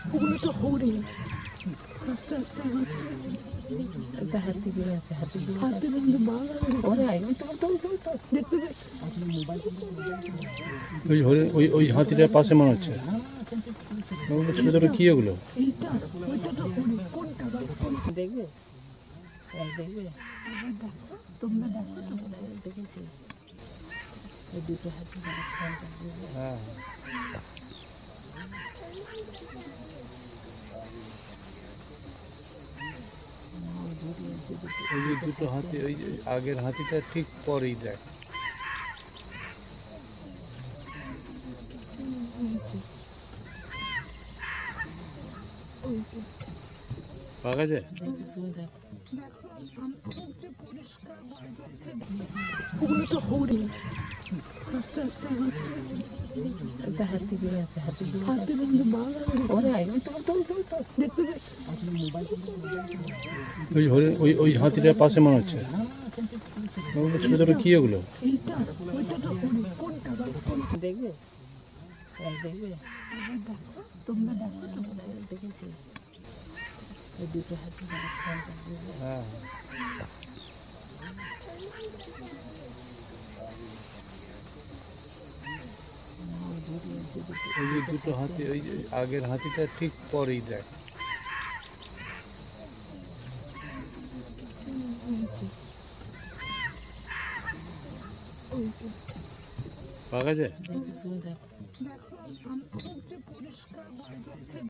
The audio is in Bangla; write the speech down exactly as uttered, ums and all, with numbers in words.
ওগুলো তো হরিণ আস্তে আস্তে হচ্ছে হাতি বেড়ে আছে হাতি হাতে কিন্তু বাংলা দেখতে পাচ্ছি ওই ওই ওই হাতিটার পাশে মনে হচ্ছে ছোট ছোট কি ওগুলো এইটা ওইটা তো হরিণ কোনটা কোনটা দেখবে দেখবে দেখো তোমরা দেখো দেখেছি এই দুটো হাতি হ্যাঁ ওই যে দুটো হাতি ওই আগের হাতিটা ঠিক পরেই দেখ পাওয়া যায় ওগুলো তো হরিণ আস্তে আস্তে হচ্ছে হাতি বেড়ে আছে হাতি হাতে কিন্তু বাংলা দেখতে পাচ্ছি ওই ওই ওই হাতিটার পাশে মনে হচ্ছে ছোট ছোট কি ওগুলো এইটা ওইটা তো হরিণ কোনটা কোনটা দেখবে দেখবে দেখো তোমরা দেখো দেখেছি এই দুটো হাতি হ্যাঁ ওই যে দুটো হাতি ওই আগের হাতিটা ঠিক পরেই দেখ পাওয়া যায় দেখো